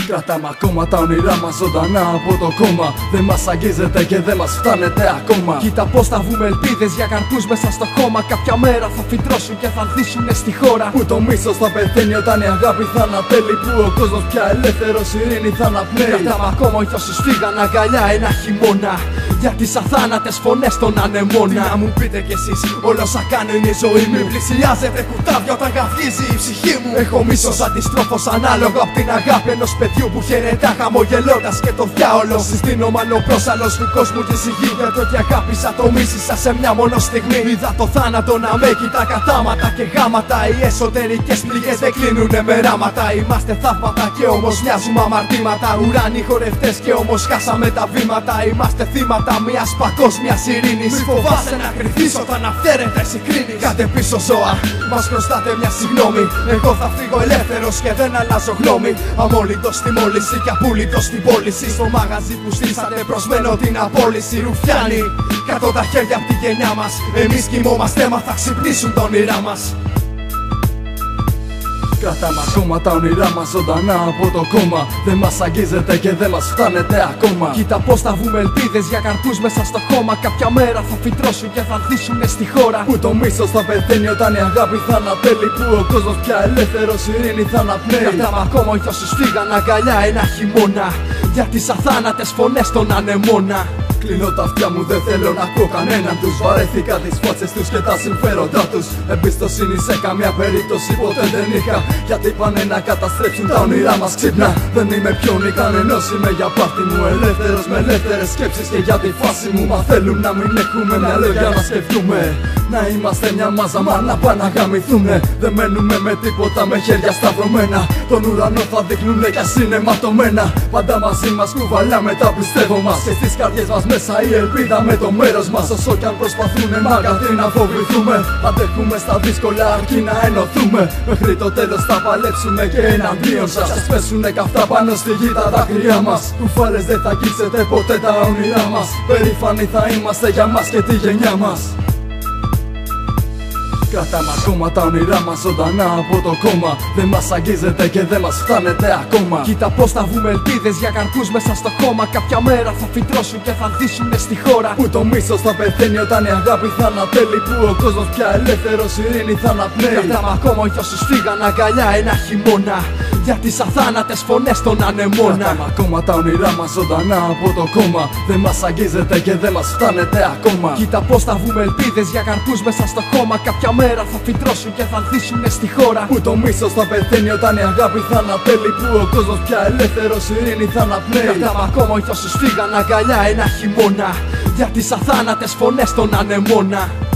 Κρατάμε ακόμα τα όνειρά μας ζωντανά από το κόμμα. Δεν μας αγγίζετε και δεν μας φτάνετε ακόμα. Κοίτα πως θα βγούμε ελπίδες για καρπούς μέσα στο χώμα. Κάποια μέρα θα φυτρώσουν και θα ανθίσουνε στη χώρα. Που το μίσος θα πεθαίνει όταν η αγάπη θα ανατέλει. Που ο κόσμος πια ελεύθερος ειρήνη θα αναπνέει. Κρατάμε ακόμα όχι όσους φύγαν αγκαλιά ένα χειμώνα. Για τις αθάνατες φωνές των ανεμόνα. Τι να μου πείτε κι εσείς, όλα όσα κάνω είναι η ζωή μου. Πλησιάζεται κουτάβια όταν καυγίζει η ψυχή μου. Έχω μίσος αντιστρόφως ανάλογο απ' την αγάπη ενός παιδιού που χαιρετά χαμογελώντας και το διάολο. Συστήνω μάλλον πρόσαλλος του κόσμου τη υγεία. Γιατί ότι αγάπησα το μίσησα σε μια μόνο στιγμή. Είδα το θάνατο να με κοιτά κατάματα και γάματα. Οι εσωτερικές πληγές δεν κλείνουνε με ράματα. Είμαστε θαύματα και όμως μοιάζουμε αμαρτήματα. Ουράνοι χορευτές και όμως χάσαμε τα βήματα. Είμαστε θύματα μιας παγκόσμιας ειρήνης. Μη φοβάσαι να κρυφτείς όταν αυθαίρετες συγκρίνεις. Κάτε πίσω ζώα, μας χρωστάτε μια συγγνώμη. Εγώ θα φύγω ελεύθερος και δεν αλλάζω γνώμη. Αμόλυτος στη μόλυνση και απόλυτος στην πώληση. Στο μαγαζί που στήσατε προσμένω την απόλυση. Ρουφιάνοι, κάτω τα χέρια απ' τη γενιά μας. Εμείς κοιμόμαστε, μα θα ξυπνήσουν τα όνειρά μας. Κρατάμε ακόμα τα όνειρά μας ζωντανά από το κόμμα. Δεν μας αγγίζετε και δεν μας φτάνετε ακόμα. Κοίτα πως θα βγούμε ελπίδες για καρπούς μέσα στο χώμα. Κάποια μέρα θα φυτρώσουν και θα ανθίσουνε στη χώρα. Που το μίσος θα πεθαίνει όταν η αγάπη θα ανατέλει. Που ο κόσμος πια ελεύθερος ειρήνη θα αναπνέει. Κρατάμε ακόμα όχι όσους φύγαν αγκαλιά ένα χειμώνα. Για τις αθάνατες φωνές των ανεμόνα. Κλείνω τα αυτιά μου, δεν θέλω να ακούω κανέναν τους. Βαρέθηκα τις φάτσες τους και τα συμφέροντά τους. Εμπιστοσύνη σε καμία περίπτωση ποτέ δεν είχα. Γιατί πάνε να καταστρέψουν τα όνειρά μας ξύπνα. Δεν είμαι ποιον ή κανενός, είμαι για πάρτι μου. Ελεύθερος με ελεύθερες σκέψεις και για τη φάση μου. Μα θέλουν να μην έχουμε μυαλό για να σκεφτούμε. Να είμαστε μια μάζα, μα να πάνε να γαμηθούνε. Δεν μένουμε με τίποτα, με χέρια σταυρωμένα. Τον ουρανό θα δείχνουνε κι ας είναι ματωμένα. Πάντα μαζί μας κουβαλάμε τα πιστεύω μας. Και στις καρδιές μας μέσα η ελπίδα με το μέρος μας. Όσο κι αν προσπαθούνε μαγαθοί να φοβηθούμε. Αντέχουμε στα δύσκολα αρκεί να ενωθούμε. Μέχρι το τέλος θα παλέψουμε και εναντίον σας. Ας πέσουνε καυτά πάνω στη γη τα δάκρυά μας. Κουφάρες δεν θα αγγίξετε ποτέ τα όνειρά μας. Περήφανοι θα είμαστε για μας και τη γενιά μας. Κρατάμε ακόμα τα όνειρά μας ζωντανά από το κόμμα. Δεν μας αγγίζετε και δεν μας φτάνετε ακόμα. Κοίτα πως θα βγούμε ελπίδες για καρπούς μέσα στο χώμα. Κάποια μέρα θα φυτρώσουν και θα ανθίσουνε στη χώρα. Που το μίσος θα πεθαίνει όταν η αγάπη θα ανατέλει. Που ο κόσμος πια ελεύθερος ειρήνη θα αναπνέει. Κρατάμε ακόμα όχι όσους φύγαν αγκαλιά ένα χειμώνα. Για τις αθάνατες φωνές των ανεμόνα. Κρατάμε ακόμα τα όνειρά μας ζωντανά από το κόμμα. Δεν μας αγγίζετε και δεν μας φτάνετε ακόμα. Κοίτα πως θα βγούμε ελπίδες για καρπούς μέσα στο χώμα. Κάποια μέρα θα φυτρώσουν και θα ανθίσουνε στη χώρα. Που το μίσος θα πεθαίνει όταν η αγάπη θα ανατέλει. Που ο κόσμος πια ελεύθερος ειρήνη θα αναπνέει. Κρατάμε ακόμα όχι όσους φύγαν αγκαλιά ένα χειμώνα. Για τις αθάνατες φωνές των ανεμόνα.